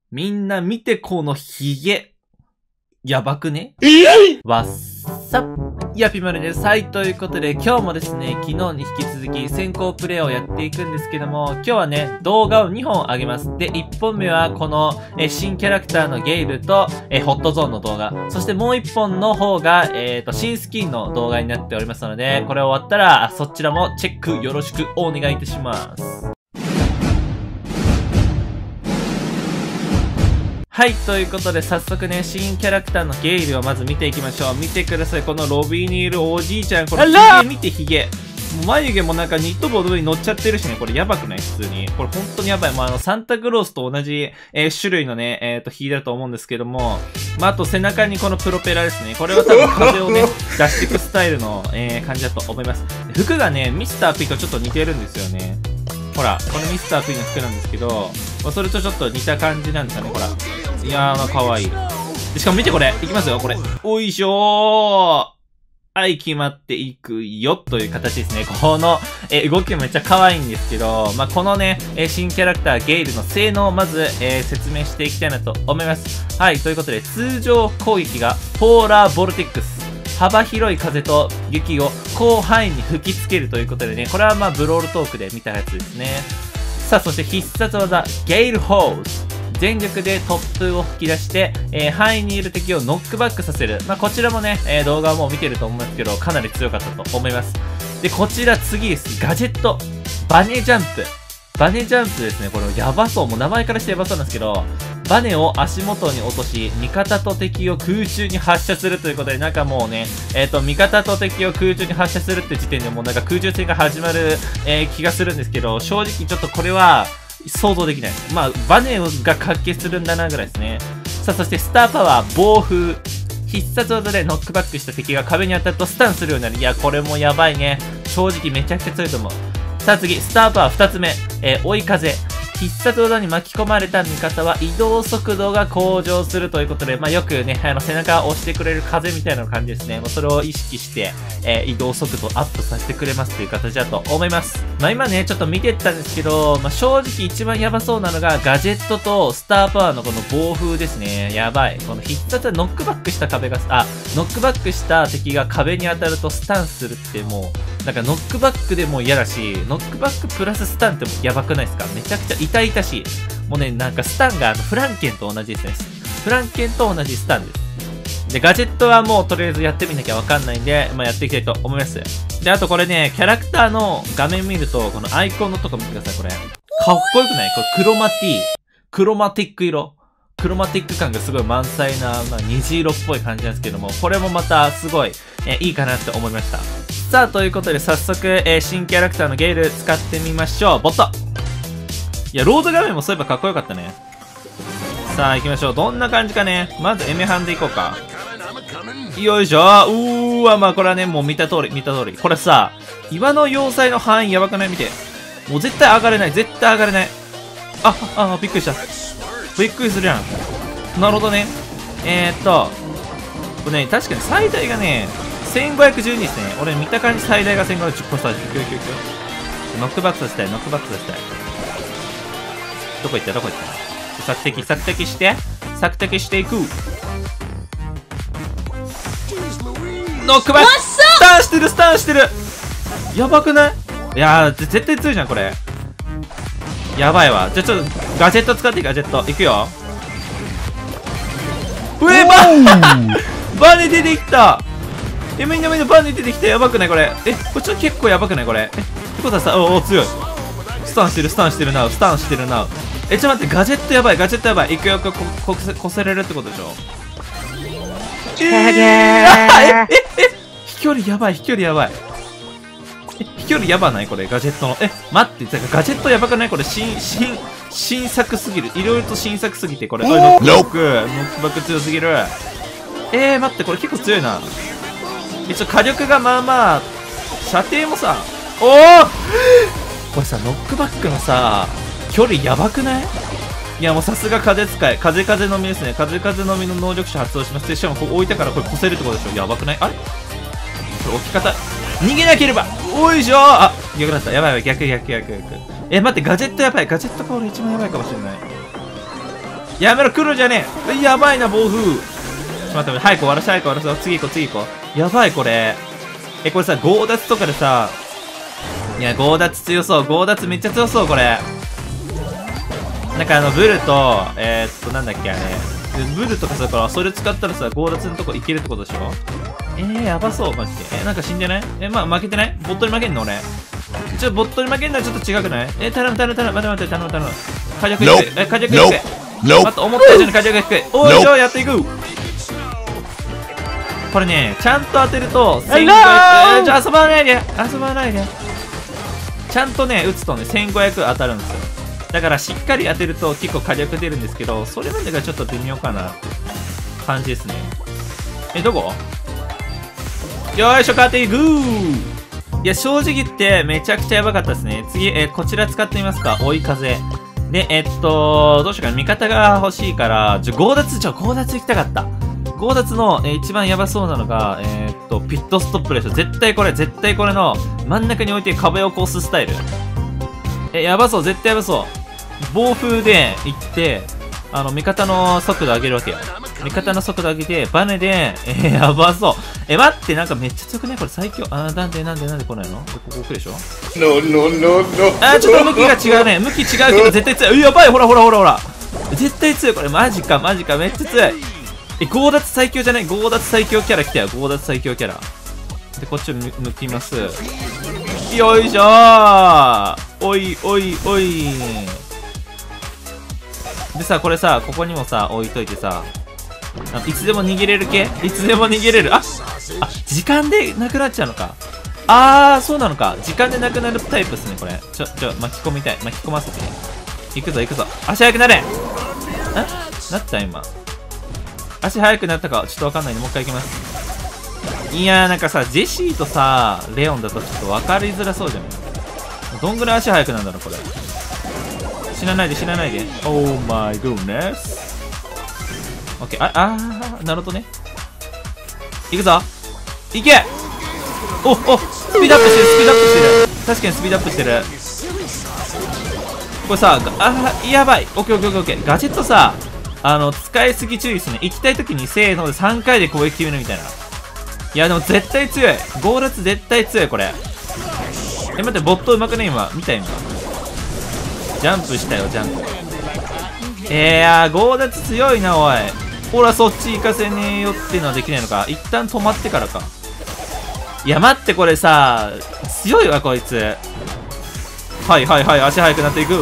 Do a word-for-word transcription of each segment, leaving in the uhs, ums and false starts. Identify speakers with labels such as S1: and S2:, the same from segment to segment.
S1: みんな見てこのヒゲ。やばくね？わっさやぴまるです。はい、ということで今日もですね、昨日に引き続き先行プレイをやっていくんですけども、今日はね、動画をにほん上げます。で、いっぽんめはこのえ新キャラクターのゲイルとえホットゾーンの動画、そしてもういっぽんの方が、えっと、新スキンの動画になっておりますので、これ終わったらそちらもチェックよろしくお願いいたします。はい、ということで早速ね、新キャラクターのゲイルをまず見ていきましょう。見てください、このロビーにいるおじいちゃん。これヒゲ見てヒゲ。もう眉毛もなんかニット帽の上に乗っちゃってるしね、これやばくない？普通に。これ本当にやばい。もうあの、サンタクロースと同じ、えー、種類のね、えっと、ヒゲだと思うんですけども、まあ、あと背中にこのプロペラですね。これは多分風をね、出していくスタイルの、えー、感じだと思います。服がね、ミスター P とちょっと似てるんですよね。ほら、これミスター P の服なんですけど、それとちょっと似た感じなんですよね、ほら。いやー、まあ、かわいい。でしかも見てこれ、いきますよ、これ。おいしょー。はい、決まっていくよ、という形ですね。この、え、動きもめっちゃ可愛いんですけど、まあ、このね、え、新キャラクター、ゲイルの性能をまず、えー、説明していきたいなと思います。はい、ということで、通常攻撃が、ポーラーボルテックス。幅広い風と雪を広範囲に吹きつけるということでね、これはまあブロールトークで見たやつですね。さあ、そして必殺技、ゲイルホーズ。全力で突風を吹き出して、えー、範囲にいる敵をノックバックさせる。まあ、こちらもね、えー、動画はもう見てると思いますけど、かなり強かったと思います。で、こちら次です。ガジェット。バネジャンプ。バネジャンプですね。これやばそう。もう名前からしてやばそうなんですけど、バネを足元に落とし、味方と敵を空中に発射するということで、なんかもうね、えっと、味方と敵を空中に発射するって時点でもうなんか空中戦が始まる、えー、気がするんですけど、正直ちょっとこれは想像できない。まあ、バネが関係するんだなぐらいですね。さあ、そしてスターパワー、暴風。必殺技でノックバックした敵が壁に当たるとスタンするようになる。いや、これもやばいね。正直めちゃくちゃ強いと思う。さあ次、スターパワーふたつめ、えー、追い風。必殺技に巻き込まれた味方は移動速度が向上するということで、まあよくね、あの背中を押してくれる風みたいな感じですね。まあ、それを意識して、えー、移動速度アップさせてくれますという形だと思います。まあ今ね、ちょっと見てったんですけど、まあ正直一番やばそうなのがガジェットとスターパワーのこの暴風ですね。やばい。この必殺はノックバックした壁が、あ、ノックバックした敵が壁に当たるとスタンするってもう、なんかノックバックでも嫌だし、ノックバックプラススタンってもやばくないですか？めちゃくちゃ痛々しい。もうね、なんかスタンがあのフランケンと同じですね。フランケンと同じスタンです。で、ガジェットはもうとりあえずやってみなきゃわかんないんで、まあやっていきたいと思います。で、あとこれね、キャラクターの画面見ると、このアイコンのとこ見てください、これ。かっこよくない？これクロマティ、クロマティック色。クロマティック感がすごい満載な、まあ、虹色っぽい感じなんですけども、これもまたすごい、えー、いいかなって思いました。さあ、ということで早速、えー、新キャラクターのゲイル使ってみましょう。ボット。いや、ロード画面もそういえばかっこよかったね。さあ、行きましょう。どんな感じかね。まずエメハンで行こうか。よいしょ。うーわ、まあこれはね、もう見た通り、見た通り。これさ、岩の要塞の範囲やばくない？見て。もう絶対上がれない。絶対上がれない。あ、あ、びっくりした。びっくりするやん。なるほどね。えー、っと、これね、確かに最大がね、せんごひゃくじゅうにですね。俺見た感じ最大がせんごひゃくじゅう。これさ、いくよいくよいくよ。ノックバックさせたい、ノックバックさせたい。どこ行ったどこ行った索敵、索敵して、索敵していく。ノックバックスタンしてる、スタンしてる。やばくない？いやー、絶対強いじゃん、これ。やばいわ。じゃあちょっとガジェット使っていい？ガジェットいくよ。うえ、ババネ出てきた。え、みんなみんなバネ出てきた。やばくないこれ？え、これちょっと結構やばくないこれ？え、ってことはさ、おお強い。スタンしてる、スタンしてるな、スタンしてるな。え、ちょっと待って、ガジェットやばい、ガジェットやばい。いくよ、こ、こ、こせれるってことでしょ？えー、え、え、え、飛距離やばい、飛距離やばい。え、飛距離やばないこれ、ガジェットの。え、待って、だからガジェットやばくないこれ、新、新、新作すぎる。いろいろと新作すぎて、これ。おい、ノックバック、ノックバック強すぎる。えー、待って、これ結構強いな。一応火力がまあまあ、射程もさ、おおこれさ、ノックバックのさ、距離やばくない？いやもうさすが風使い、風風のみですね。風風のみの能力者発動します。しかもこう置いたからこれ越せるってことでしょ。やばくない？あれこれ置き方、逃げなければ、おいしょー。あ、逆だった。やばいやばい、逆逆逆逆。え、待って、ガジェットやばい。ガジェットが俺一番やばいかもしれない。 やめろ、来るじゃねえ。やばいな、暴風。ちょっと待って待って、早く終わらせ、早く終わらせよ。次行こう、次行こう。やばい、これ。え、これさ、強奪とかでさ、いや、強奪強そう。強奪めっちゃ強そう、これ。なんかあの、ブルと、えー、っと、なんだっけ、あれ。ブルとかさ、からそれ使ったらさ、強奪のとこいけるってことでしょ。えー、やばそう、マジで。え、なんか死んでない？え、まあ、負けてない？ボットに負けんの俺。ちょ、ボットに負けんのはちょっと違くない？え、頼む頼む頼む、待って待って、頼む頼む。火力低い。え、火力低い。待って、思った以上に火力低い。おい、じゃあやっていく。これね、ちゃんと当てると、せんごひゃく、えー、じゃあ遊ばないで。遊ばないで。ちゃんとね、打つとね、せんごひゃく当たるんですよ。だからしっかり当てると結構火力出るんですけど、それまでがちょっと微妙かなって感じですね。え、どこ？よーいしょ、勝っていくー。いや、正直言ってめちゃくちゃやばかったですね。次、えー、こちら使ってみますか。追い風。で、えっと、どうしようかな。味方が欲しいから、ちょ、強奪、ちょ、強奪行きたかった。強奪の、えー、一番やばそうなのが、えー、っと、ピットストップでしょ。絶対これ、絶対これの真ん中に置いて壁を越すスタイル。え、やばそう、絶対やばそう。暴風で行って、あの、味方の速度上げるわけよ。味方の速度上げて、バネで、えー、やばそう。え、待って、なんかめっちゃ強くない？これ最強。あー、なんで、なんで、なんで来ないの？ここ来るでしょ？
S2: No, no, no, no.
S1: あー、ちょっと向きが違うね。向き違うけど絶対強い。やばい、ほらほらほらほら。絶対強い。これマジか、マジか、めっちゃ強い。え、強奪最強じゃない？強奪最強キャラ来たよ。強奪最強キャラ。で、こっちを向きます。よいしょー。おい、おい、おい。でさ、これさ、ここにもさ、置いといてさ、あいつでも逃げれる系？いつでも逃げれる。あ、あ、時間でなくなっちゃうのか。あー、そうなのか。時間でなくなるタイプっすね、これ。ちょ、ちょ、巻き込みたい。巻き込ませてね。行くぞ、行くぞ。足速くなれ！ん？なった今。足速くなったか、ちょっとわかんないんで、もう一回行きます。いやー、なんかさ、ジェシーとさ、レオンだとちょっと分かりづらそうじゃない？どんぐらい足速くなるんだろう、これ。死なないで、死なないで。Oh my goodness。オッケー、あ、あー、なるほどね。行くぞ。行け！お、お、スピードアップしてる、スピードアップしてる。確かにスピードアップしてる。これさ、あー、やばい。オッケーオッケーオッケー。ガジェットさ、あの、使いすぎ注意ですね。行きたいときにせーのでさんかいで攻撃決めるみたいな。いや、でも絶対強い。強奪絶対強い、これ。え、待って、ボットうまくね今。見た今。ジャンプしたよ、ジャンプ。えー、やー、強奪強いな、おい。ほら、そっち行かせねえよっていうのはできないのか。一旦止まってからか。いや、待って、これさ、強いわ、こいつ。はいはいはい、足速くなっていく。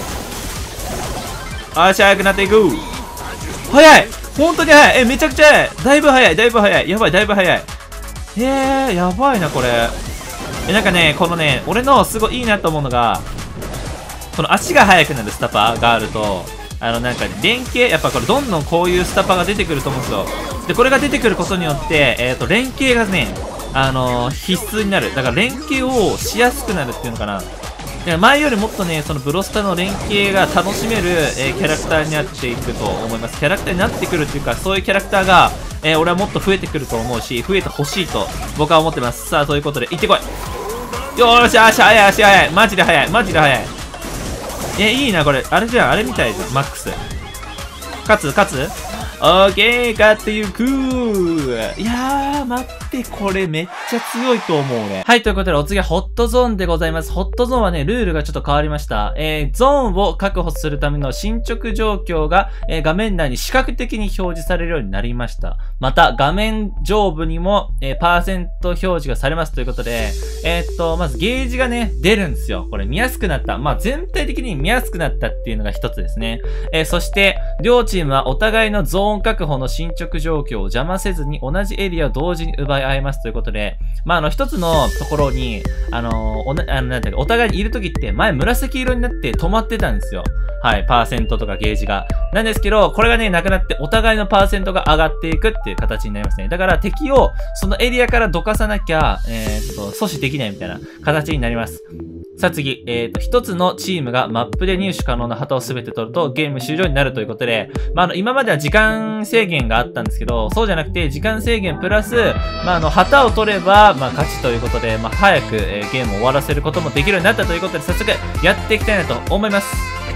S1: 足速くなっていく。速い！本当に速い！え、めちゃくちゃ速い！だいぶ速い、だいぶ速い。やばい、だいぶ速い。へえ、やばいな、これ。え、なんかね、このね、俺のすごいいいなと思うのが、この足が速くなるスタパがあると、あの、なんか、連携、やっぱこれどんどんこういうスタパが出てくると思うんですよ。で、これが出てくることによって、えっと、連携がね、あのー、必須になる。だから連携をしやすくなるっていうのかな。前よりもっとね、そのブロスタの連携が楽しめる、えー、キャラクターになっていくと思います。キャラクターになってくるっていうか、そういうキャラクターが、えー、俺はもっと増えてくると思うし、増えてほしいと僕は思ってます。さあ、ということで、行ってこい。よーし、足速い、足速い。マジで速い、マジで速い。え、いいな、これ。あれじゃん、あれみたいじゃん、マックス。勝つ、勝つオーケー、勝ってゆくー。いやー、待って、これめっちゃ強いと思うね。はい、ということで、お次はホットゾーンでございます。ホットゾーンはね、ルールがちょっと変わりました。えー、ゾーンを確保するための進捗状況が、えー、画面内に視覚的に表示されるようになりました。また、画面上部にも、えー、パーセント表示がされますということで、えー、っと、まずゲージがね、出るんですよ。これ見やすくなった。まあ、全体的に見やすくなったっていうのが一つですね。えー、そして、両チームはお互いのゾーン確保の進捗状況を邪魔せずに同じエリアを同時に奪い合いますということで、まあ、あの、一つのところに、あのー、おな、あの、なんていうか、お互いにいるときって前紫色になって止まってたんですよ。はい、パーセントとかゲージが。なんですけど、これがね、なくなってお互いのパーセントが上がっていくっていう形になりますね。だから敵をそのエリアからどかさなきゃ、えー、っと、阻止できないみたいな形になります。さあ次、えっと、一つのチームがマップで入手可能な旗を全て取るとゲーム終了になるということで、まあ、あの、今までは時間制限があったんですけど、そうじゃなくて、時間制限プラス、まあ、あの、旗を取れば、まあ、勝ちということで、まあ、早く、えー、ゲームを終わらせることもできるようになったということで、早速、やっていきたいなと思います。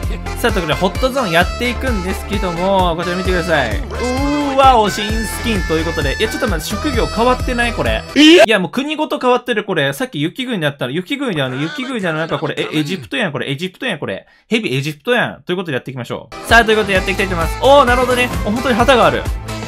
S1: さあ、ということで、ホットゾーンやっていくんですけども、こちら見てください。うーわお、新スキンということで。いや、ちょっと待って、職業変わってないこれ。いや、もう国ごと変わってる、これ。さっき雪国だったら、雪国だよね。雪国だよね。なんかこれ、え、エジプトやん、これ。エジプトやん、これ。ヘビエジプトやん。ということでやっていきましょう。さあ、ということでやっていきたいと思います。おー、なるほどね。お、本当に旗がある。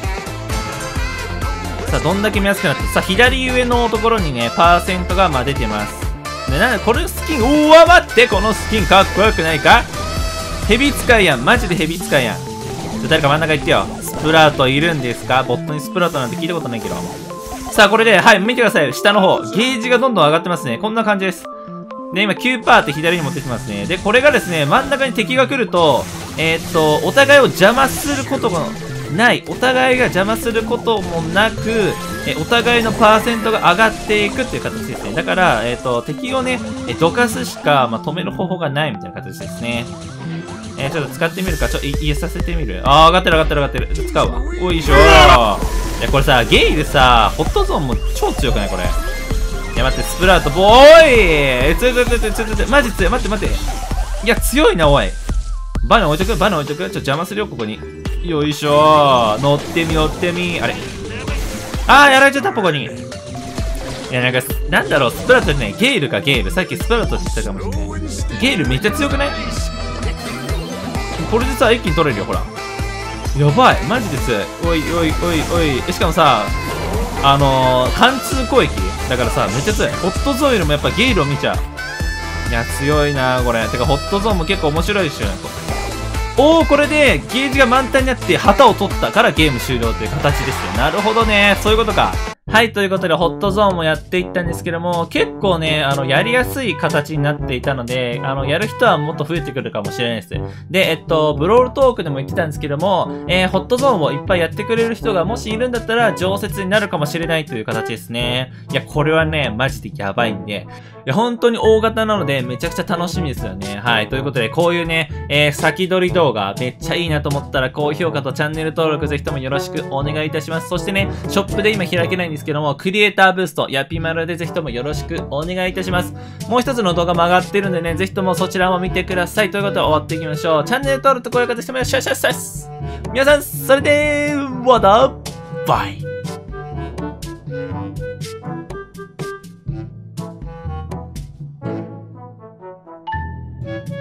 S1: さあ、どんだけ見やすくなって。さあ、左上のところにね、パーセントが、まあ、出てます。ね、なんで、これスキン、うわ、待って、このスキンかっこよくないか？ヘビ使いやん。マジでヘビ使いやん。ちょ、誰か真ん中行ってよ。スプラウトいるんですか？ボットにスプラウトなんて聞いたことないけど。さあ、これで、はい、見てください。下の方。ゲージがどんどん上がってますね。こんな感じです。で、今 きゅうパーセント って左にも出てますね。で、これがですね、真ん中に敵が来ると、えー、っと、お互いを邪魔することがない。お互いが邪魔することもなく、え、お互いのパーセントが上がっていくっていう形ですね。だから、えー、っと、敵をね、え、どかすしか、まあ、止める方法がないみたいな形ですね。えー、ちょっと使ってみるか。ちょ、い、入れさせてみる。あー、上がってる上がってる上がってる。ちょっと使うわ。おいしょー。いや、これさ、ゲイルさ、ホットゾーンも超強くないこれ。いや、待って、スプラウト、ボーイえ、ついついついついついつい、マジ強い。待って待って。いや、強いな、おい。バナ置いとくバナ置いとくちょっと邪魔するよ、ここに。よいしょー。乗ってみ乗ってみ。あれあー、やられちゃった、ここに。いや、なんか、なんだろう、スプラウトね、ゲイルかゲイル。さっきスプラウトって言ったかもしれない。ゲイルめっちゃ強くない？これでさ、一気に取れるよ、ほら。やばい、マジです。おいおいおいおい。しかもさ、あのー、貫通攻撃だからさ、めっちゃ強い。ホットゾーンよりもやっぱゲイルを見ちゃう。いや、強いなこれ。てか、ホットゾーンも結構面白いっしょ。おー、これでゲージが満タンになって旗を取ったからゲーム終了という形ですよ。なるほどね。そういうことか。はい、ということで、ホットゾーンもやっていったんですけども、結構ね、あの、やりやすい形になっていたので、あの、やる人はもっと増えてくるかもしれないです。で、えっと、ブロールトークでも言ってたんですけども、えー、ホットゾーンをいっぱいやってくれる人がもしいるんだったら、常設になるかもしれないという形ですね。いや、これはね、マジでやばいんで、いや、本当に大型なので、めちゃくちゃ楽しみですよね。はい、ということで、こういうね、えー、先取り動画、めっちゃいいなと思ったら、高評価とチャンネル登録ぜひともよろしくお願いいたします。そしてね、ショップで今開けないんですけども、クリエイターブースト、ヤピマルでぜひともよろしくお願いいたします。もう一つの動画も上がってるんでね、ぜひともそちらも見てください。ということで終わっていきましょう。チャンネル登録と高評価ぜひともよろしくお願いします。皆さん、それでは、バイ。you